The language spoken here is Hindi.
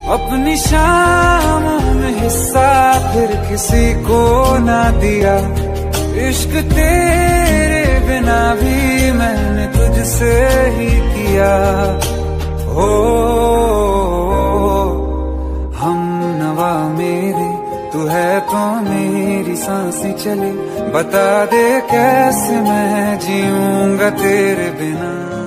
अपनी शामों में हिस्सा फिर किसी को ना दिया। इश्क तेरे बिना भी मैंने तुझसे ही किया। हो हम नवा मेरे, तू है तो मेरी सांसें चले। बता दे कैसे मैं जीऊंगा तेरे बिना।